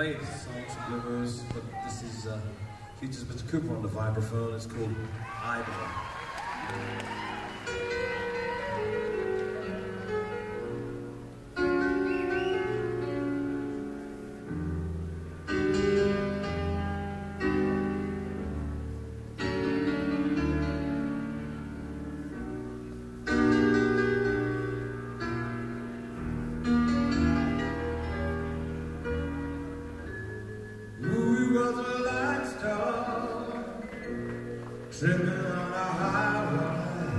played songs from Blues, but this is features Mr. Cooper on the vibraphone. It's called Idol. Tripping on a highway,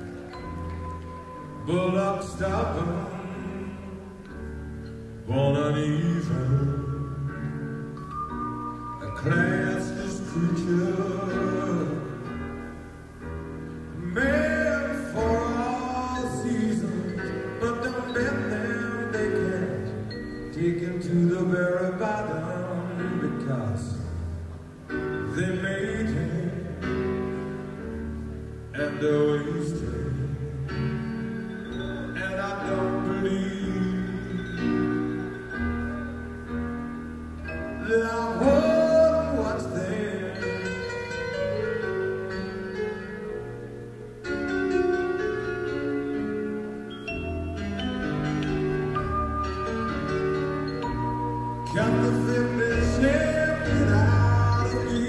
bullock stopping, born uneven, a classless creature, made for all seasons, but don't let them, they can't take him to the very bottom, because they made him and they're wasted, and I don't believe that I won't watch them. Got the feeling shaking out of me.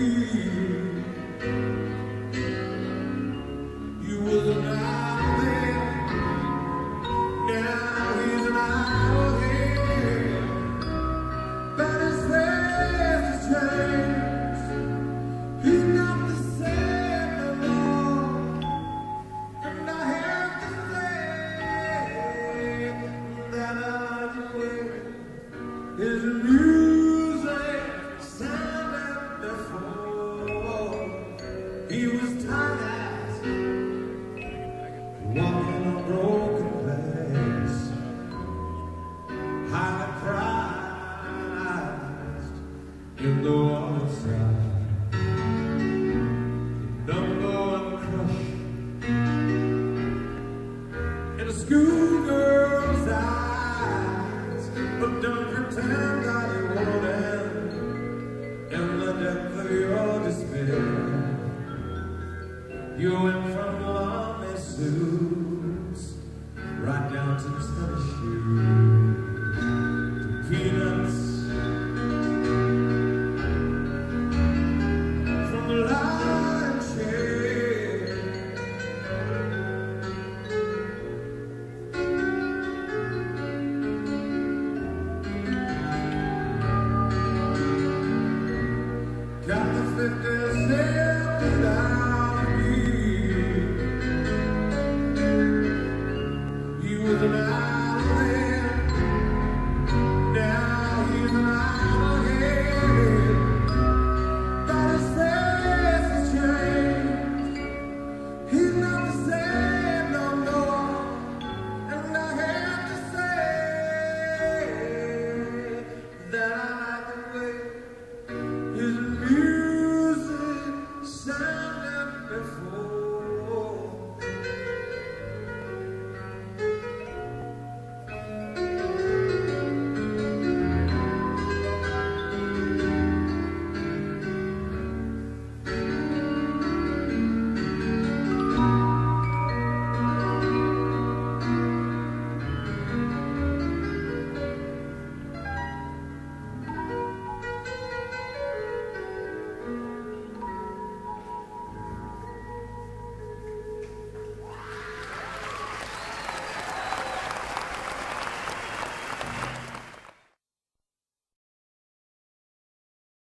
His music sounded before. He was tired, walking on broken glass, highly prized in the water side, number one crush in a schoolgirl's eyes. But don't pretend that you won't end in the depth of your despair. You